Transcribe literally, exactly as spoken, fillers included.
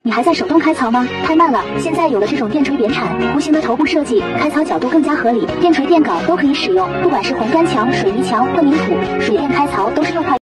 你还在手动开槽吗？太慢了，现在有了这种电锤扁铲，弧形的头部设计，开槽角度更加合理，电锤电镐都可以使用，不管是红砖墙、水泥墙、混凝土、水电开槽都是又快。